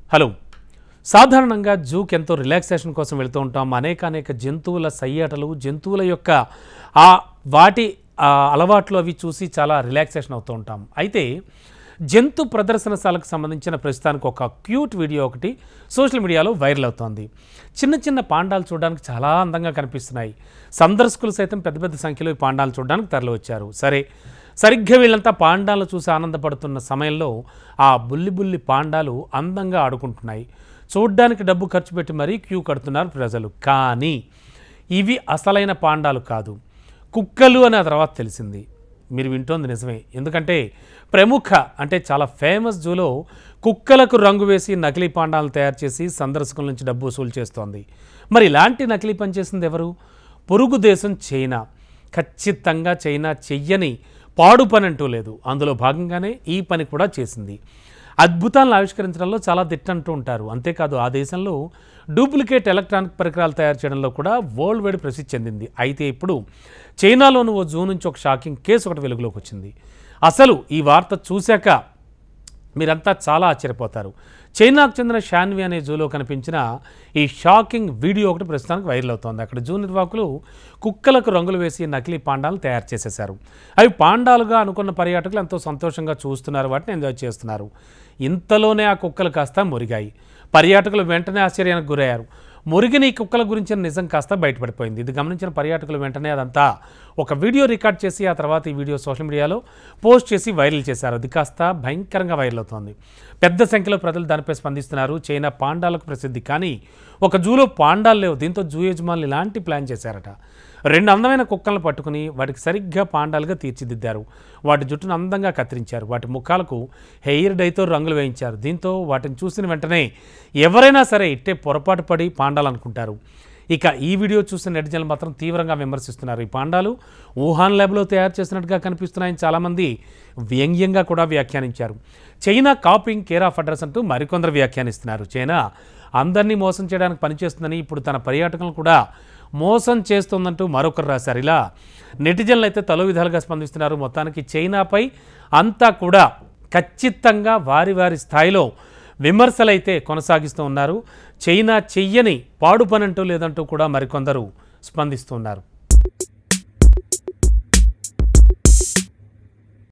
Hello సాధారణంగా జూకి ఎంతో relaxation కోసం వెళ్తూ ఉంటాం. అనేక జంతువుల సయ్యాటలు, జంతువుల యొక్క వాటి అలవాట్లు అవి చూసి చాలా రిలాక్సేషన్ అవుతూ ఉంటాం. అయితే జంతు ప్రదర్శనశాలకు సంబంధించిన ప్రస్తుతానికి ఒక క్యూట్ వీడియో ఒకటి సోషల్ మీడియాలో వైరల్ అవుతోంది. చిన్న పాండాలు చూడడానికి చాలా అందంగా కనిపిస్తున్నాయి. సందర్శకులు సైతం పెద్ద సంఖ్యలో ఈ పాండాలు చూడడానికి తరలి వచ్చారు. సరిగ్గా వీళ్ళంతా పాండాలను చూసి ఆనందపడుతున్న సమయంలో ఆ బుల్లి పాండాలు అందంగా ఆడుకుంటున్నాయి. చూడ్డానికి డబ్బు ఖర్చు పెట్టి మరీ క్యూ కడుతున్నారు ప్రజలు. కానీ ఇవి అసలైన పాండాలు కాదు, కుక్కలు అని ఆ తర్వాత తెలిసింది. మీరు వింటోంది నిజమే. ఎందుకంటే ప్రముఖ అంటే చాలా ఫేమస్ జూలో కుక్కలకు రంగు వేసి నకిలీ పాండాలను తయారు చేసి సందర్శకుల నుంచి డబ్బు వసూలు చేస్తోంది. మరి ఇలాంటి నకిలీ పని చేసింది ఎవరు? పొరుగు దేశం చైనా. ఖచ్చితంగా చైనా చెయ్యని పాడు పని అంటూ లేదు. అందులో భాగంగానే ఈ పని కూడా చేసింది. అద్భుతాలను ఆవిష్కరించడంలో చాలా దిట్టంటూ ఉంటారు. అంతేకాదు ఆ దేశంలో డూప్లికేట్ ఎలక్ట్రానిక్ పరికరాలు తయారు చేయడంలో కూడా వరల్డ్ వైడ్ ప్రసిద్ధి చెందింది. అయితే ఇప్పుడు చైనాలోని ఓ జూ నుంచి ఒక షాకింగ్ కేసు ఒకటి వెలుగులోకి వచ్చింది. అసలు ఈ వార్త చూశాక మీరంతా చాలా ఆశ్చర్యపోతారు. చైనాకు చెందిన షాన్వి అనే జూలో కనిపించిన ఈ షాకింగ్ వీడియో ఒకటి ప్రస్తుతానికి వైరల్ అవుతోంది. అక్కడ జూ నిర్వాహకులు కుక్కలకు రంగులు వేసి నకిలీ పాండాలను తయారు చేసేశారు. అవి పాండాలుగా అనుకున్న పర్యాటకులు ఎంతో సంతోషంగా చూస్తున్నారు, వాటిని ఎంజాయ్ చేస్తున్నారు. ఇంతలోనే ఆ కుక్కలు కాస్త మురిగాయి. పర్యాటకులు వెంటనే ఆశ్చర్యానికి గురయ్యారు. మురిగిన ఈ కుక్కల గురించిన నిజం కాస్త బయటపడిపోయింది. ఇది గమనించిన పర్యాటకులు వెంటనే అదంతా ఒక వీడియో రికార్డ్ చేసి ఆ తర్వాత ఈ వీడియో సోషల్ మీడియాలో పోస్ట్ చేసి వైరల్ చేశారు. అది కాస్త భయంకరంగా వైరల్ అవుతోంది. పెద్ద సంఖ్యలో ప్రజలు దానిపై స్పందిస్తున్నారు. చైనా పాండాలకు ప్రసిద్ధి, కానీ ఒక జూలో పాండాలు లేవు. దీంతో జూ యజమానులు ఇలాంటి ప్లాన్ చేశారట. 2 అందమైన కుక్కలను పట్టుకుని వాటికి సరిగ్గా పాండాలుగా తీర్చిదిద్దారు. వాటి జుట్టును అందంగా కత్తిరించారు. వాటి ముఖాలకు హెయిర్ డైతో రంగులు వేయించారు. దీంతో వాటిని చూసిన వెంటనే ఎవరైనా సరే ఇట్టే పొరపాటు పడి పాండాలు అనుకుంటారు. ఇక ఈ వీడియో చూసిన నెటిజన్లు మాత్రం తీవ్రంగా విమర్శిస్తున్నారు. ఈ పాండాలు వుహాన్ ల్యాబ్లో తయారు చేసినట్టుగా కనిపిస్తున్నాయని చాలామంది వ్యంగ్యంగా కూడా వ్యాఖ్యానించారు. China copying care of address అంటూ మరికొందరు వ్యాఖ్యానిస్తున్నారు. చైనా అందరినీ మోసం చేయడానికి పనిచేస్తుందని, ఇప్పుడు తన పర్యాటకులను కూడా మోసం చేస్తుందంటూ మరొకరు రాశారు. ఇలా నెటిజన్లు అయితే తలో విధాలుగా స్పందిస్తున్నారు. మొత్తానికి చైనాపై అంతా కూడా ఖచ్చితంగా వారి స్థాయిలో విమర్శలైతే కొనసాగిస్తూ ఉన్నారు. చైనా చెయ్యని పాడు పనంటూ లేదంటూ కూడా మరికొందరు స్పందిస్తూ ఉన్నారు.